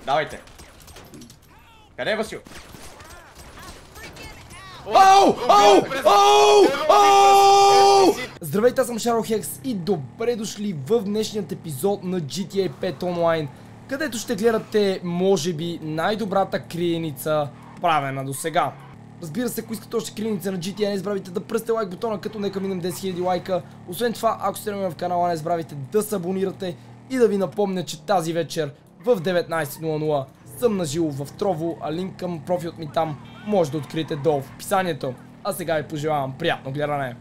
Давайте. Къде е Васил? Здравейте, аз съм Шарлхекс и добре дошли в днешният епизод на GTA 5 Online, където ще гледате, може би, най-добрата криеница, правена до сега. Разбира се, ако искате още криеница на GTA, не забравяйте да пръсте лайк бутона, като нека минем 10 000 лайка. Освен това, ако сте нови в канала, не забравяйте да се абонирате и да ви напомня, че тази вечер в 19:00 съм наживо в Trovo, а линк към профилът ми там може да откриете долу в описанието. А сега ви пожелавам приятно гледане.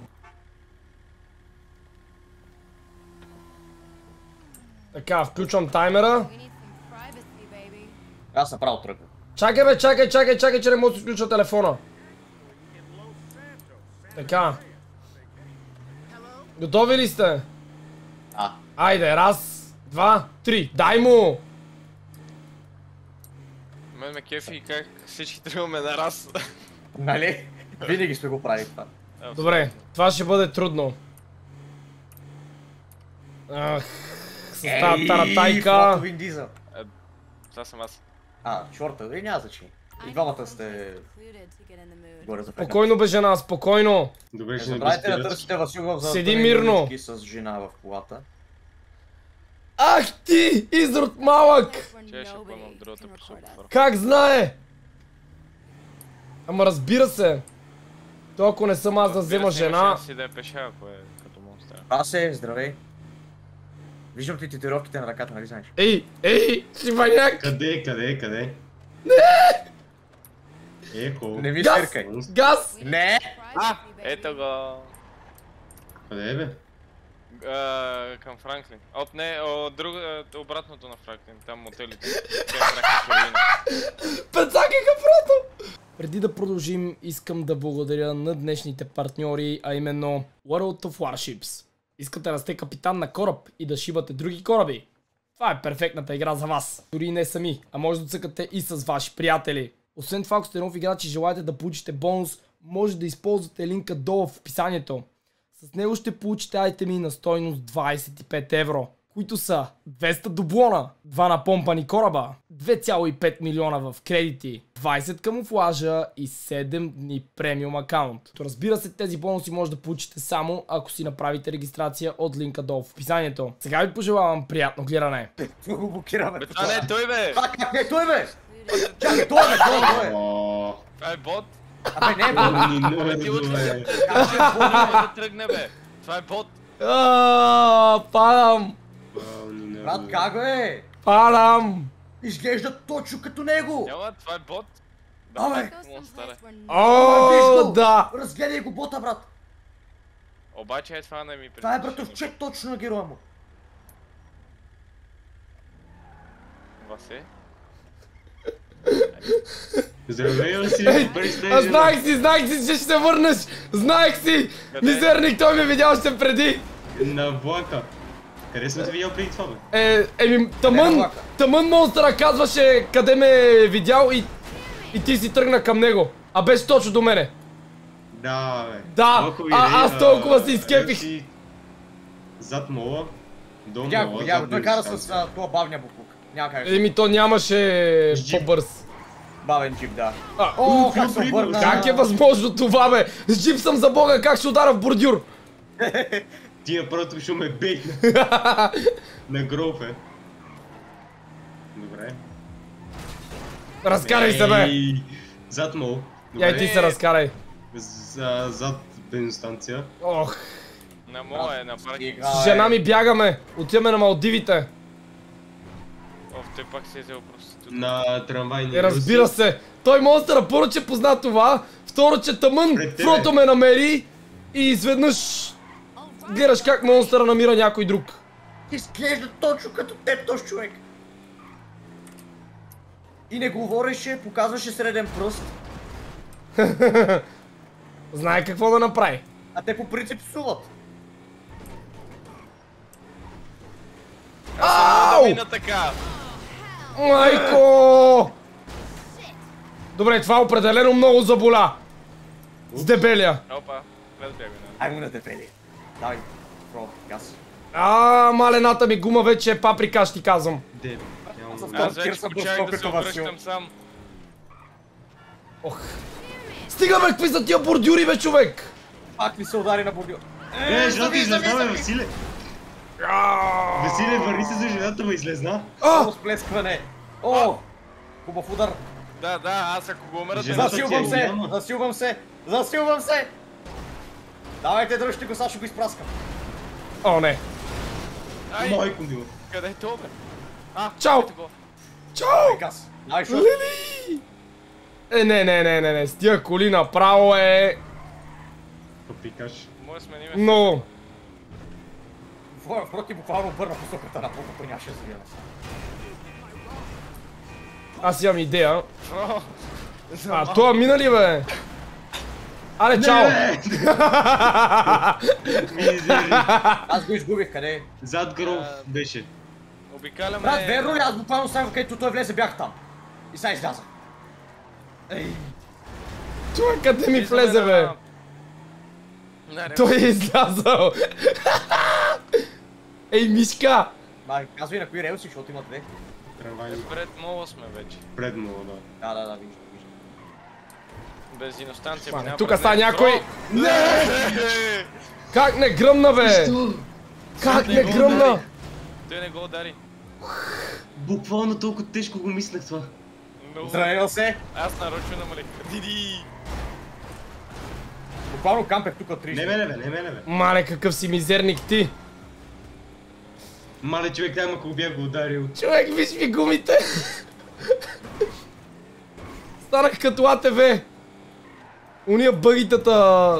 Така, включвам таймера. Аз направо тръгна. Чакай бе, чакай, че не мога да включа телефона. Така. Готови ли сте? Айде, раз, два, три, дай му! Мен ме кефи и как всички тръгваме на раз. Нали? Винаги сме го правили това. Добре, това ще бъде трудно. Ах, с тази таратайка. Вин Дизел. Това съм аз. Шорта, дали няма значение. И двамата сте горе за петна. Спокойно бе, жена, спокойно. Добре, Не ще не забравяйте да го търсите Васил в Седи мирно. с жена в колата. Ах ти, изрод малък! Че ще поемам другата посока. Как знае? Ама разбира се. То ако не съм аз да взема жена... Си да е пеша, ако е като монстър. Здравей. Виждам ти татуировките на ръката, нали знаеш? Ей, шибаняк! Къде? Ехо. Не ми Газ! съркай. Газ! Не! Ето го. Къде е бе? Към Франклин. Обратното на Франклин, там мотелите. Прецакаха прото! Преди да продължим, искам да благодаря на днешните партньори, а именно World of Warships. Искате да сте капитан на кораб и да шибате други кораби? Това е перфектната игра за вас. Дори и не сами, а може да цъкате и с ваши приятели. Освен това, ако сте нов играч и желаете да получите бонус, може да използвате линка долу в описанието. С него ще получите айтеми на стойност 25 евро, които са 200 дублона, 2 напомпани кораба, 2,5 милиона в кредити, 20 камуфлажа и 7 дни премиум акаунт. То разбира се, тези бонуси може да получите само ако си направите регистрация от линка долу в описанието. Сега ви пожелавам приятно гледане. Това го блокираме. Това не е той бе! Как не е той бе? Чакай, той е! Това е бот! Абе не бе! Как ще да тръгне бе? Това е бот! Падам! Брат, как бе? Падам! Изглежда точно като него! Няма, това е бот! Абе! Да! Разгледай го бота, брат! Обаче това не ми Това е братовчет точно на героя му! Васе? Здравей, Васил! Знаех си, че ще се върнеш! Знаех си! Мизерник, той ме видял още преди! На влака. Къде съм те видял преди това бе? Тъмън монстъра казваше къде ме е видял и ти си тръгна към него. А беше точно до мене. Да бе. Да, аз толкова се изкепих. Зад мола. До Видях мола. го, той кара с това бавния буклук. Няма как. То нямаше по-бърз. Бавен джип, да. Как съм върна? Как е възможно това бе? С джип съм за бога, как ще удара в бордюр? Тия просто ще ме бейна. На гроф е. Добре. Разкарай се бе! Зад мол. Я и ти се разкарай. Зад бензостанция. Ох. На моя е на паркинг. С жена ми бягаме. Отиваме на Малдивите. Той пак се е взел просто. На трамвайния. Разбира се. Той монстъра първо, че позна това. Второ, че тъмън Фрото ме намери. И изведнъж гледаш как монстъра намира някой друг. Изглежда точно като теб този човек. И не говореше, показваше среден пръст. Знае какво да направи. А те по принцип псуват. Аз съм да мина така. Майко! Добре, това определено много заболя. С дебелия. Опа, гледай бягаме. Ай му на дебели. Давай, про, газ. Малената ми гума вече е паприка, ще ти казвам. Дебелно. Аз с Аз този тир вече съм почах доскоро да се като Васил. обръщам сам. Ох. Стига бе, какви са тия бордюри бе, човек? Пак ли се удари на бордюр? Жената излезна, бе, Василе! Василе, върни се за жената, бе, излезна. О, сплескване! О! Хубав удар! Да, аз ако го умра, Жената Засилвам ти е се! голяма. Засилвам се! Засилвам се! Давайте, дръжте го, сега ще го изпраскам. О, не. Ай, Майко ми. къде е то, бе? Чао! ето го. Чао! Газ! Дай шут! Лили! Не, с тия коли направо е... Попикаш. Може да сменим. Но... Впроти буквално обърна посоката на колко нямаше завиена. Аз имам идея. О, Това мина ли бе? Але, чао! Мизери. Аз го изгубих, къде е? Зад гров беше. Обикаляме... Брат, верно ли? Аз буквално само където той влезе бях там. И сега излязах. Ей, Човек, къде ми влезе бе? Той е излязъл! Ей, мишка! казвай на кои релси, защото има две. Трамвай. Пред мола сме вече. Пред мова, да. Да, виждам. Бензиностанция Мане, минава тука пред става него. някой! Не! Как не гръмна бе? Как не гръмна? Той не го удари. Буквално толкова тежко го мислех това. Много. Здравейно се! Аз нарочно намалих. Диди! Буквално кампех тук от 30. Не мене, бе, не мене, бе. Мале, какъв си мизерник ти! Мале, човек, там ако го бях го ударил. Човек, виж ми гумите! Станах като АТВ! Уния бъгитата...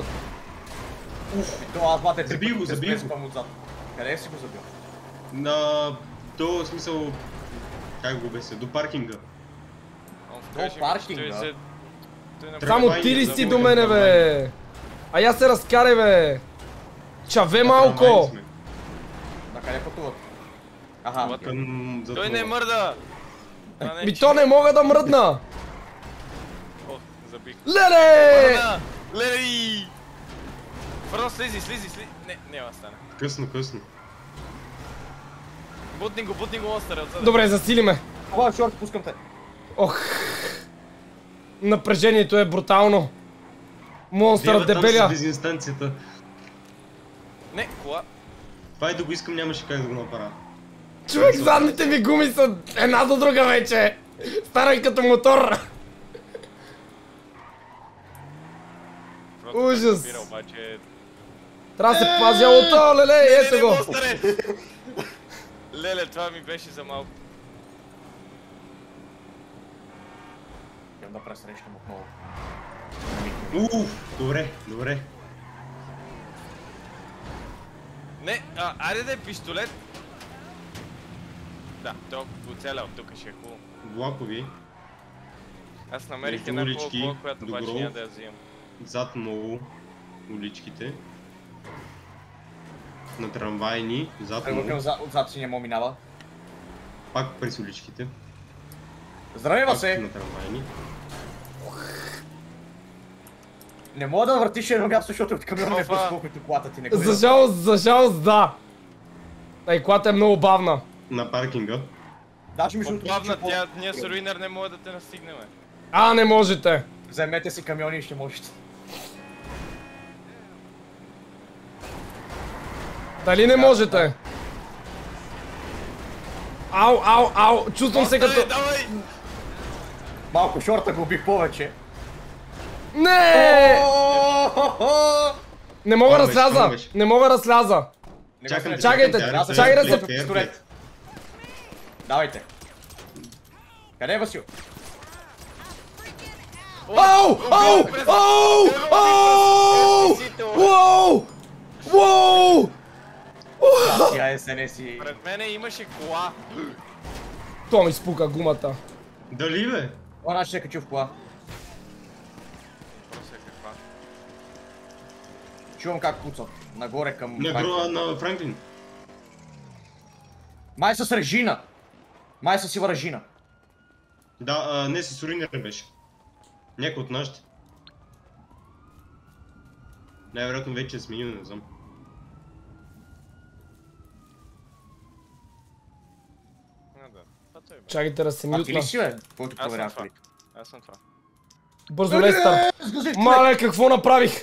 То аз бате Забий го, забий го. спам отзад. Къде си го забил? На... То смисъл... Как го беся? До паркинга. Он вкаже ми, паркинга. че той се- той на- Само ти ли си до мене бе? А я се разкарай бе! Чаве малко! Трамвай сме. На къде пътуват? Аха, Към... зад Той не мова. мърда! А, не, Ми то не мога да мръдна! О, забих. Леле! Мърда! Лели! Фърно, слизи. Не, няма да стане. Късно. Бутни го остър отзад. Добре, засили ме. това шорт, пускам те. Ох. Напрежението е брутално. Монстърът Дева там с дебеля. бензиностанцията. Не, кола. Това и да го искам нямаше как да го направя. Човек, задните ми гуми са една до друга вече. Станах като мотор. Просто Ужас. ме разбира, обаче... Трябва да се пази ауто, леле, ето го. Остаре! Леле, това ми беше за малко. Искам да пресрещам отново. Добре. Не, айде да е пистолет. Да, то го целя от тук ще е хубаво. Влакови, Аз намерих Между една улички, хубава, която до обаче Гров. няма да я взимам. зад много уличките. На трамвайни, зад Превъркам много. отзад си няма минава. Пак през уличките. Здравей, Пак Васе! на трамвайни. Не мога да въртиш едно място, защото от камиона не Опа. пъс колкото колата ти не го За жалост, да. Тай, колата е много бавна. На паркинга. Даже между другото, Бавна, че ние с руинер не може да те настигнем. Не можете. Вземете си камиони и ще можете. Дали не можете? Ау, чувствам се като... Давай! Малко шорта го убих повече. Не! Не мога да Помниш, сляза. помниш. Не мога да сляза. Чакайте, Чакайте, се- пистолет. Давайте. Къде е Васил? Ау! Уоу! Тя е СНС. Пред мене имаше кола. То ми спука гумата. Дали бе? Она ще се качи в кола. Въпросът е каква. Чувам как пуцат. Нагоре към... На гроба на Франклин. Май с Режина. Май с сива Режина. Да, не с Суринер беше. Някой от нашите. Най-вероятно вече е сменил, не знам. Да. той бе. Чакайте да се А ти мютна. ли си, бе? Който Аз съм проверява това. колите? Аз съм това. Бързо, Лестър. Сгъзих човек! Мале, какво направих?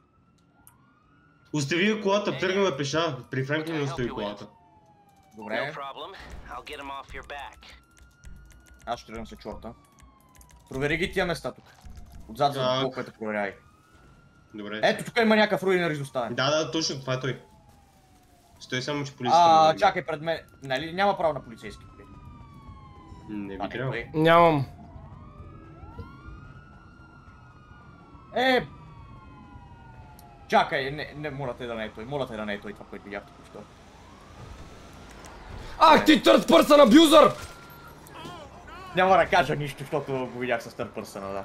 Остави колата, тръгнала пеша. При Франклин остави колата. Добре, problem. I'll get him off your back. аз ще тръгвам се чорта. Провери ги тия места тук. Отзад за Так. блоковете проверяй. Добре. Ето тук има някакъв руинер изоставен. Да, точно това е той. Стой само, че полицията... Чакай пред мен. Нали няма право на полицейски коли? Не Това би не е трябвало. той. Нямам. Чакай, не, моля те да не е той. Моля те да не е той това, което видях току-що. Ах, ти third person abuser! Няма да кажа нищо, защото го видях с third person, да.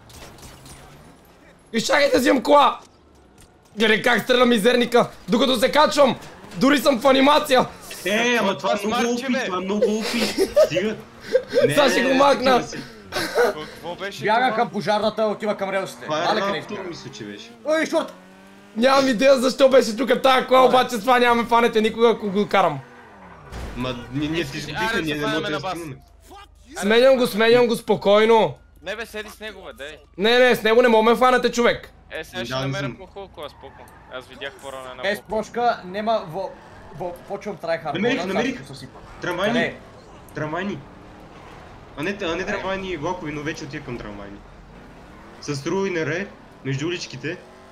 Изчакайте, взимам кола! Гледай как стреля мизерника, докато се качвам! Дори съм в анимация! Ама това е много смарче, опит, бе. това е много опит. Стига. Сега ще го макна. Какво беше Бяга това? към пожарната, отива към релсите. Това е Але къде Раптор, избяга? мисля, че беше. Ой, шорт! Нямам идея защо беше тук тая кола, обаче с това нямаме фанете никога, ако го карам. Ма ние ти изгубиха, Аре, ние се не можем фанеме да на бас. стигнем. Сменям го спокойно. Не бе, седи с него, бе, дай. Не, с него не мога ме фанете, човек. Сега ще Да, не намеря съм. по-хубаво кола, споко. Аз видях по-рано една Без прошка, нема почвам трайхард. Намерих. Трамвайни. Къде? Трамвайни. А не трамвайни влакови, но вече отива към трамвайни. С руинера, между уличките,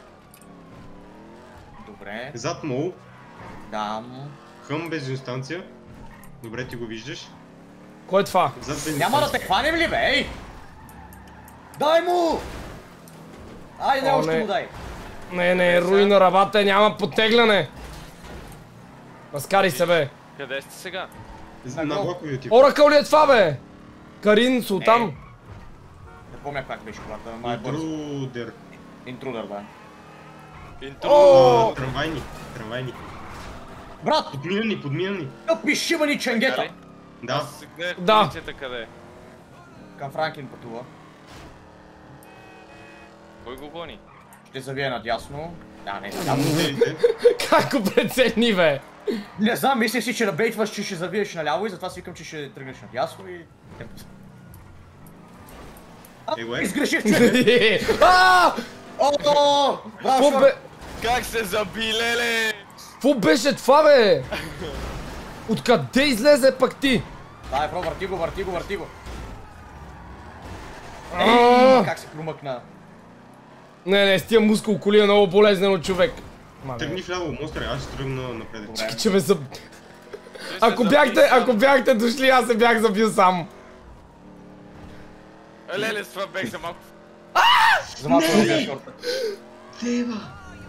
Добре, зад мол, дам. хъм бензиностанция. Добре, ти го виждаш. Кой е това? Зад бензиностанция. Няма да те хванем ли, бе, ей! Дай му! Айде, О, още не. му дай. Не, руина рабата, няма потегляне. Разкари се, бе. Къде сте сега? На влакови отива. Оракъл ли е това, бе? Карин, Султан. Не помня как беше колата, ама е бързо. Интрудер. Интрудър, да. О! Трамвайни. Брат, Подминани. пишима ни ченгета! Али? Да. Аз гледах Да. полицията къде е. Към Франклин пътува. Кой го гони? Ще завие надясно. Да, не знам. Моделите. Как го прецени, бе? Не знам, мисля си, че набейтваш, че ще завиеш наляво и затова си викам, че ще тръгнеш надясно и... Его е. Изгреших, човек! А! О, браво, Какво шорт! бе? Как се заби, леле? Какво беше това, бе? Откъде излезе пак ти? Дай, бро, върти го. А! Как се промъкна? Не, с тия мускул коли е много болезнено, човек. Тръгни вляво, монстър, аз ще тръгна напред. Добре. Че ме заб... Ако бяхте дошли, аз се бях забил сам. Леле, с това бех за малко. За малко да видя шорта. Теба!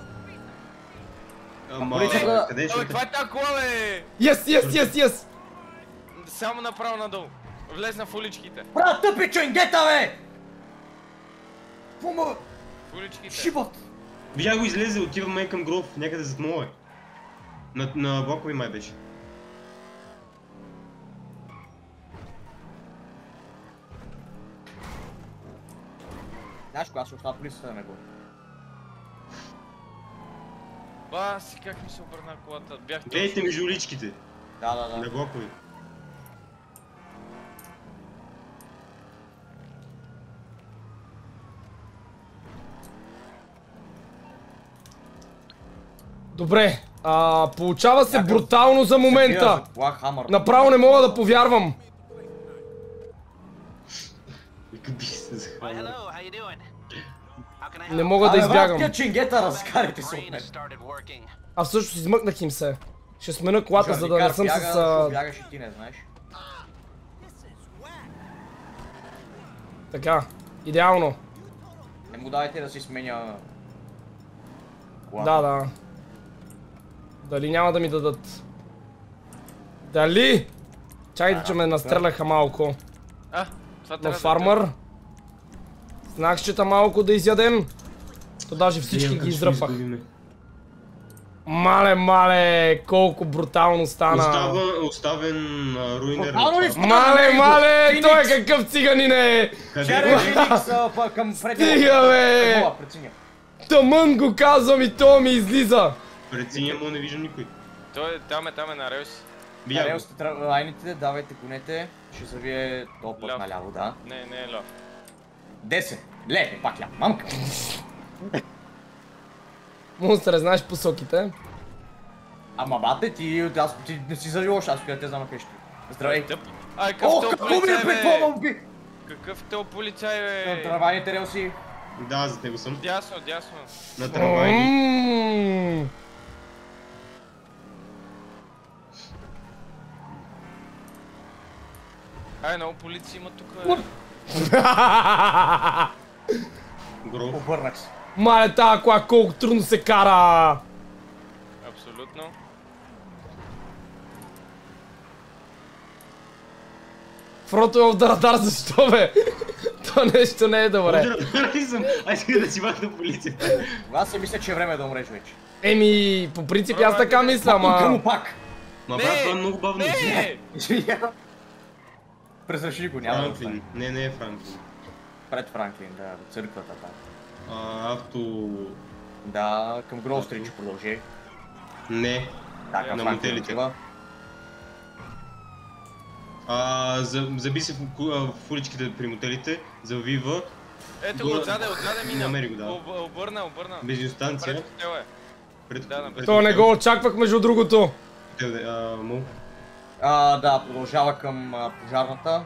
Ама, Полицията- къде е Абе, шорта? каква е тази кола, бе? Yes! Само направо надолу. Влезна в уличките. Брат, тъпи ченгета, бе! Пума, В уличките. шибът! Видя го излезе, отива май към Гров, някъде зад мола е. На блокови май беше. Знаеш кога ще остава полицията на него? Баси, как ми се обърна колата. Бях Гледайте между уличките, Да. на блокови. Добре, получава се брутално за момента. Направо не мога да повярвам. Вика би се Why, захвана. hello, how you doing? How can I Не help? мога да избягам. Тия ченгета, разкарайте се от Brain мен. started working. А всъщност измъкнах им се. Ще смена колата, за да не съм с... Бягаш и ти не знаеш. Така, идеално. Не му дайте да си сменя... Да. Дали няма да ми дадат? Дали? Чакайте, че ме настреляха малко. Това На трябва да фармър. Знакчета малко да изядем. То даже всички ги издръпах. Мале, колко брутално стана. Оставен руинер. Брутално ли стана? Мале, той е какъв циганин е. Черен Феникс към предния. Стига, бе! Такова, преценя. Тъмън го казвам и то ми излиза. Пред синия му не виждам никой. Той там е на релси. Видя го. сте лайните, давайте гонете. Ще завие този път Ляв. наляво, да. Не е ляв. 10. Ле, пак ляво. Мамка. Монстър, знаеш посоките. Ама бате, ти не си завил лош, аз къде те знам на къщи. Здравей. Тъп. Ай, какъв О, то какво ми е полицай, пред това, бе? момби? Какъв то полицай, бе? Трамвайните релси. Да, за него съм. Дясно, дясно. На трамвайни. Ммм. Ай, много полиция има тук, бе. Гров. Обърнах се. Мале, тая кола колко трудно се кара! Абсолютно. Фронто е в радар, защо бе? То нещо не е добре. Разбирай съм. Ай, сега да си махна полицията. Аз си мисля, че е време да умреш вече. Еми, по принцип аз така мисля, Тук ама... му пак. Ма брат, това е много бавно. Не! Презреши го, няма да Франклин. стане. Не е Франклин. Пред Франклин, да, в църквата там. Авто... Да, към Гроу Стрит ще продължи. Не. Да, към На Франклин мотелите. отива. Заби се в уличките при мотелите, завива, Ето го, отзаде мина. Намери го, да. Обърна. бензиностанция, Пред хотел е. пред Да, напред. То не го очаквах между другото. му. Да, продължава към пожарната.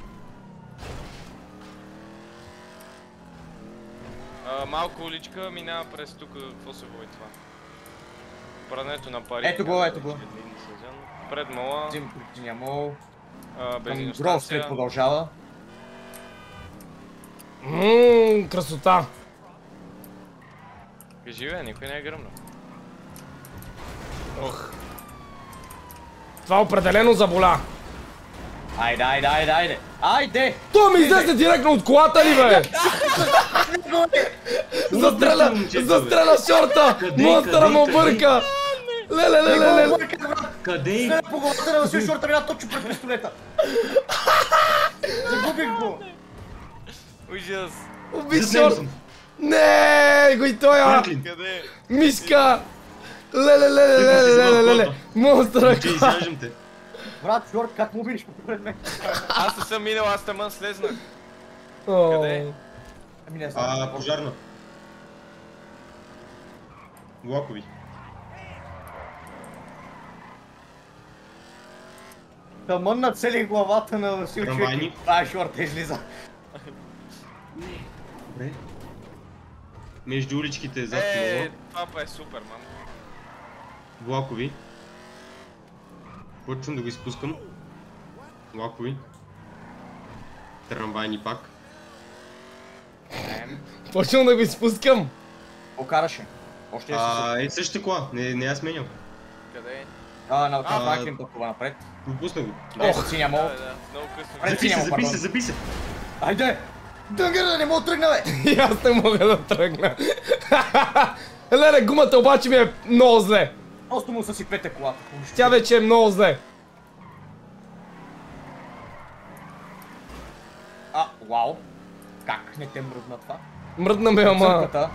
Малко уличка, минава през тук, какво се води това? Прането на пари. Ето го, ето го. Пред мола, Взим причиня мол. Към Гроу Стрит бензиностанция. продължава. Красота. Кажи бе, никой не е гръмнал. Ох. Това определено заболя. Айде! Той ми излезе директно от колата ли бе? Застреля шорта! Монстъра му бърка! Леле! Къде? Не, по главата на Васил Шорта мина точно пред пистолета. Загубих го. Ужас! Уби шорт! Не, го и той! Франклин. Къде? Мишка! Леле! Монстъра! Че изяждам те. Брат, Шорт, как му видиш пред мен? Аз не съм минал, аз тъмън слезнах. О. Къде? Ами не знам. Пожарна. Влакови. Тъмън нацелих главата на Васил човек. Трамвайни. Това е Шорта излиза. Добре. Между уличките зад мола. Това па е супер, мам. Влакови. Почвам да го изпускам. Влакови. Трамвайни пак. Почвам да го изпускам. Покараше. Още е Същата кола. Не я сменял. Къде? на Франклин пъкова напред. Пропусна го. Ох, синя мол. Да, много късно. Пред Запи се. Айде! Дънгъра не мога да тръгна, бе! И аз не мога да тръгна. Леле, гумата обаче ми е много зле. Просто му съсипете колата. Тя вече е много зле. Вау. Как не те мръдна това? Мръдна ме, ама... Църквата.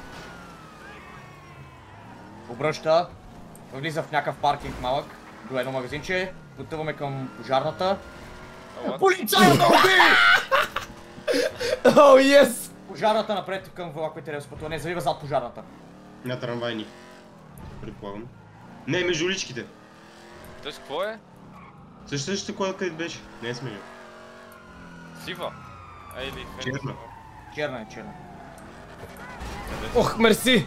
Обръща. Влиза в някакъв паркинг малък. До едно магазинче. Потъваме към пожарната. Полицая да уби! О, ес! Пожарната напред към влаковите релспото. Не, завива зад пожарната. На трамвайни. Предполагам. Не, между уличките. Тоест, какво е? Същата кола къде беше. Не е сменял. Сива. Или Черна. Черна е черна. Ох, мерси!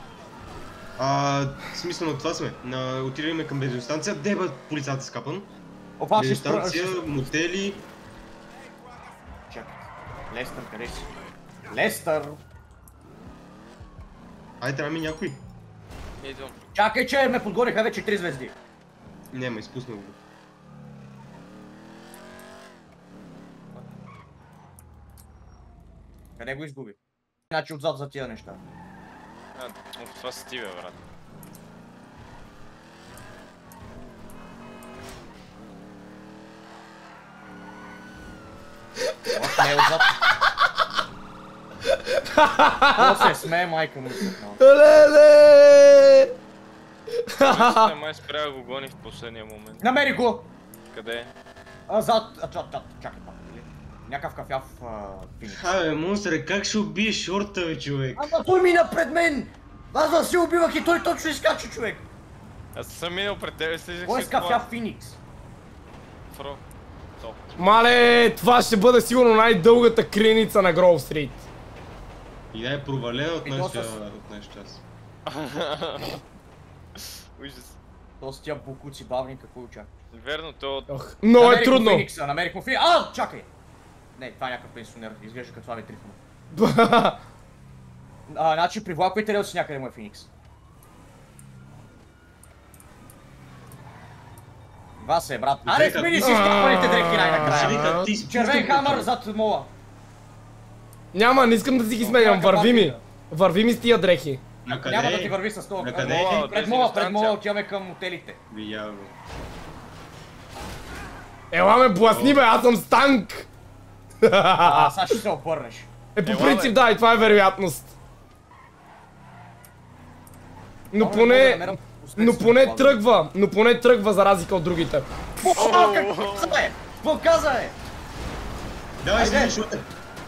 Смисъл на това сме. Отидем към бензиностанция. Деба полицата скапан. Опа, ще Бензиностанция, мотели. Чакай. Лестър, къде си? Лестър! Ай, трябва ми някой. Идвам. Чакай, че ме подгориха вече 3 звезди. Няма, изпуснал го. Къде го изгуби? Значи отзад за тия неща. Това си ти, бе, брат. Още не е отзад. Какво се смее майка му? Леле! Мисля, май спря да го гони в последния момент. Намери го! Къде е? Чакай пак. Някакъв кафяв финикс. Абе, монстре, как ще убиеш шорта, бе, човек? Ама той мина пред мен! Аз да се убивах и той точно изкача, човек! Аз съм минал пред тебе, слизах Кой е с с кафяв финикс? Фро. Топ. Мале, това ще бъде сигурно най-дългата криеница на Гроув Стрит. И да е провалена от И то нашия с- час. Ужас. То с тия букуци бавни, какво очакваш? Верно, то... Ох, много е трудно. Намерих му финикса, чакай! Не, това е някакъв пенсионер, изглежда като това ми Трифонов. Значи при влаковите релси някъде му е финикс. Васе, брат. Аре, смени си изкапаните дрехи най-накрая. Червен хамър зад мола. Няма, не искам да си ги сменям, върви ми. Върви ми с тия дрехи. Няма да ти върви с това. Накъде? Пред мола отиваме към хотелите. Видя го. Ела ме бласни бе, аз съм с танк. Сега ще се обърнеш. По принцип да, и това е вероятност. Но поне тръгва за разлика от другите. Какво каза е? Давай, след шорта.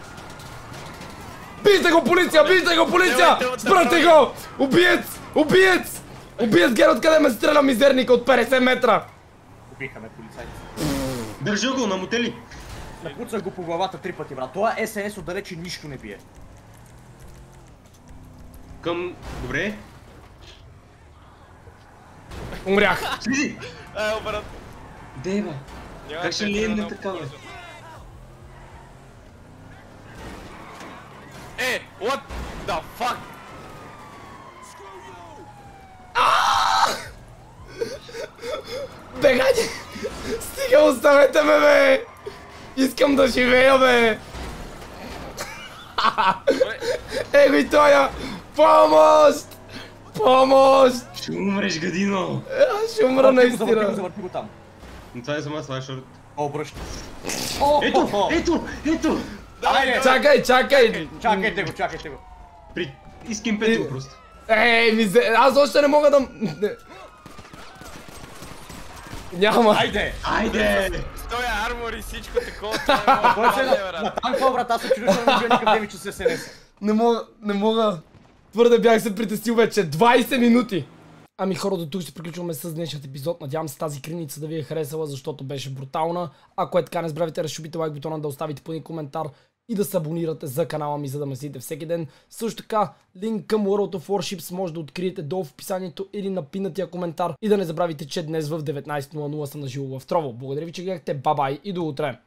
Бийте го, полиция! Бийте го, полиция! Спрете го! Убиец! Убиец! Убиец, гледа откъде ме стреля мизерника от 50 метра! Убихаме полицайите. Държа го на мотели. Напуцах го по главата 3 пъти, брат. Това СНС отдалече нищо не бие. Към... Добре. Умрях. Слизи! брат. Дева. Как ще лием такава? What the fuck? Бегайте! Стига, оставете ме, бе! Искам да живея, бе! Его и тоя! Помощ! Помощ! Ще умреш, гадино! Ще умра наистина. Завърти го там. Но това е сама това е шорт. Обръща. Ето! Айде! Чакай! Чакайте го. Изкимпете го просто. Аз още не мога да... Няма. Айде! Той е армор и всичко такова. Той се на танкова, брат, аз се чудя, че не бил никакъв демидж с СНС. Не мога. Твърде бях се притеснил вече. 20 минути! Ами хора, до тук ще приключваме с днешният епизод. Надявам се тази криница да ви е харесала, защото беше брутална. Ако е така, не забравяйте да шубите лайк бутона, да оставите по един коментар и да се абонирате за канала ми, за да ме следите всеки ден. Също така, линк към World of Warships може да откриете долу в описанието или на пинатия коментар. И да не забравяйте, че днес в 19:00 съм на живо в Трово. Благодаря ви, че гледахте. Бай-бай и до утре!